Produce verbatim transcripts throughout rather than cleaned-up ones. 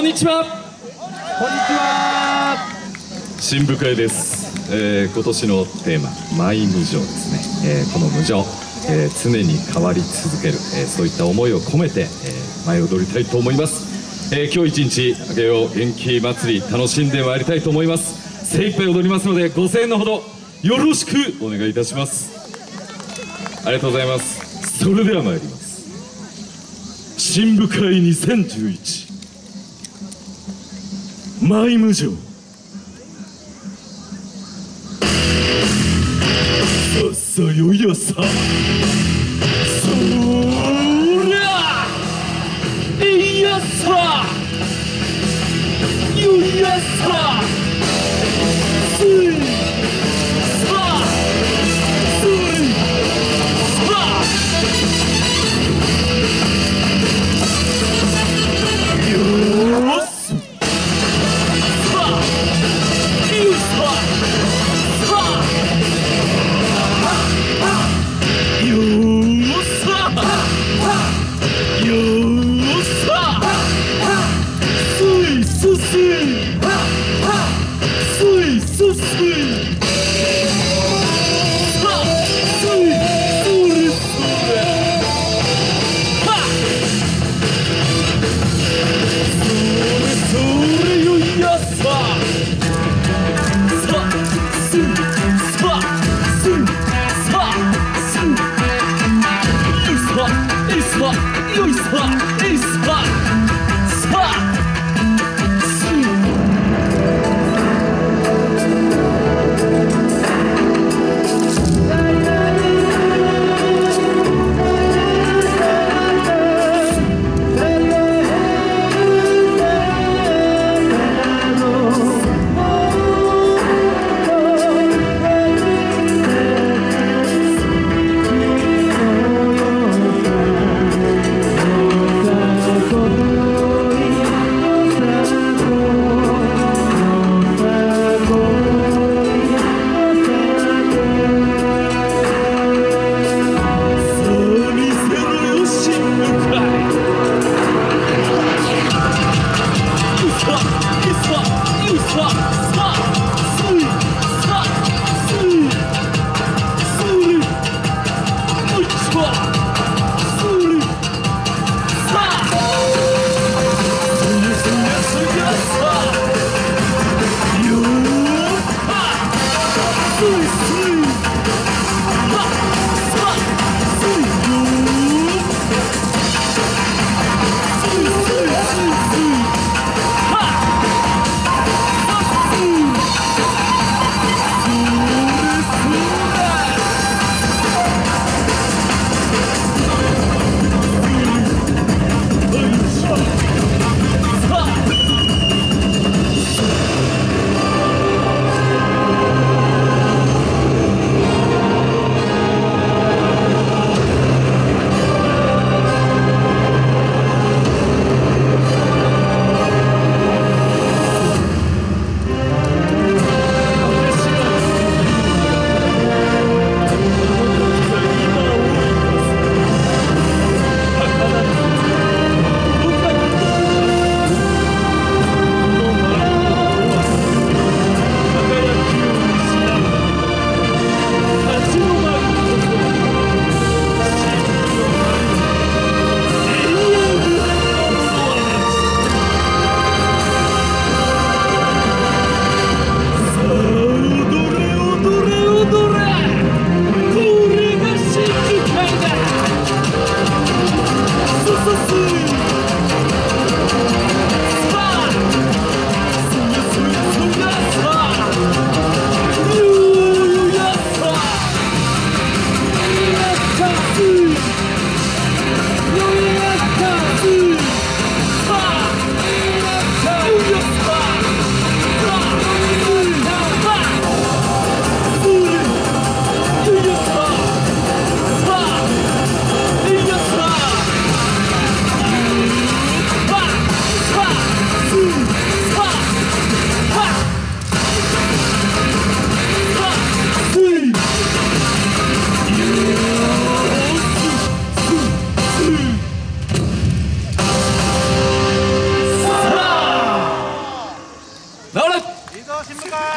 んにちは。 こんにちは。 新部会です。えー、今年のテーママイ無常ですね。えー、この無常、えー、常に変わり続ける、えー、そういった思いを込めて、えー、舞い踊りたいと思います。えー、今日一日あげよう元気祭り楽しんでまいりたいと思います。精一杯踊りますのでご声援のほどよろしくお願いいたします。ありがとうございます。それでは参ります。新部会にせんじゅういちマイ無常。ささよやさそりゃいやさよやさすいさすいさよっすさゆささよっさよっさすいすすい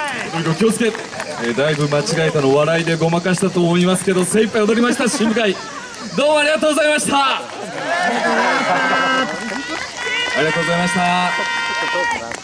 踊り子気をつけ、えー、だいぶ間違えたの笑いでごまかしたと思いますけど、精一杯踊りました。新向井、どうもありがとうございました。ありがとうございました。